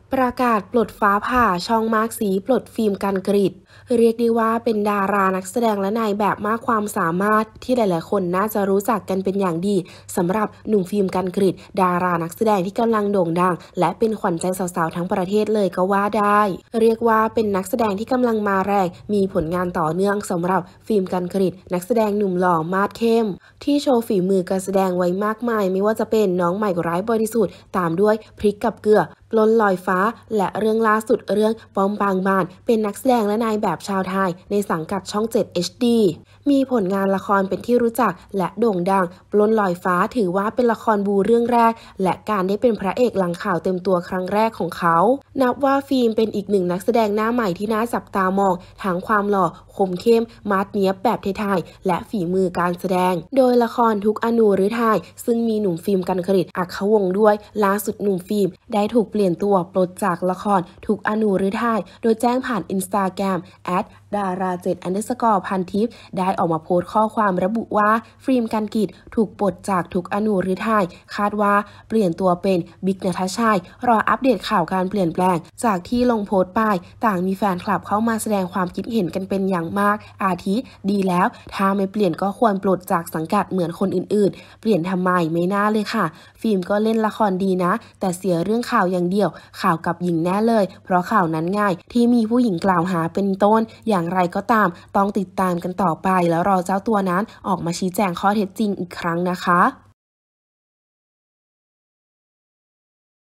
ประกาศปลดฟ้าผ่าช่องมากสีปลดฟิล์มกันกรีดเรียกได้ว่าเป็นดารานักแสดงและนายแบบมากความสามารถที่หลายๆคนน่าจะรู้จักกันเป็นอย่างดีสำหรับหนุ่มฟิล์มกันกรีดดารานักแสดงที่กำลังโด่งดังและเป็นขวัญใจสาวๆทั้งประเทศเลยก็ว่าได้เรียกว่าเป็นนักแสดงที่กำลังมาแรงมีผลงานต่อเนื่องสำหรับฟิล์มกันกรีดนักแสดงหนุ่มหล่อมาดเข้มที่โชว์ฝีมือการแสดงไว้มากมายไม่ว่าจะเป็นน้องใหม่ไร้บริสุทธิ์ตามด้วยพริกกับเกลือปล้นลอยฟ้าและเรื่องล่าสุดเรื่องปอมบางบานเป็นนักแสดงและนายแบบชาวไทยในสังกัดช่อง 7 HD มีผลงานละครเป็นที่รู้จักและโด่งดังปล้นลอยฟ้าถือว่าเป็นละครบูเรื่องแรกและการได้เป็นพระเอกหลังข่าวเต็มตัวครั้งแรกของเขานับว่าฟิล์มเป็นอีกหนึ่งนักแสดงหน้าใหม่ที่น่าจับตามองทั้งความหล่อคมเข้มมาดเนียบแบบไทยๆและฝีมือการแสดงโดยละครทุกอนูฤทัยซึ่งมีหนุ่มฟิล์มกันกฤษอัครวงศ์ด้วยล่าสุดหนุ่มฟิล์มได้ถูกเปลี่ยนตัวปลดจากละครทุกอนูฤทัยโดยแจ้งผ่าน Instagram @dara7_ พันทิพย์ได้ออกมาโพสต์ข้อความระบุว่าฟิล์มกันกฤษถูกปลดจากทุกอนูฤทัยคาดว่าเปลี่ยนตัวเป็นบิ๊กณัฐชัยรออัปเดตข่าวการเปลี่ยนแปลงจากที่ลงโพสต์ไปต่างมีแฟนคลับเข้ามาแสดงความคิดเห็นกันเป็นอย่างมากอาทิดีแล้วถ้าไม่เปลี่ยนก็ควรปลดจากสังกัดเหมือนคนอื่นๆเปลี่ยนทำไมไม่น่าเลยค่ะฟิล์มก็เล่นละครดีนะแต่เสียเรื่องข่าวอย่างเดียวข่าวกับหญิงแน่เลยเพราะข่าวนั้นง่ายที่มีผู้หญิงกล่าวหาเป็นต้นอย่างไรก็ตามต้องติดตามกันต่อไปแล้วรอเจ้าตัวนั้นออกมาชี้แจงข้อเท็จจริงอีกครั้งนะคะ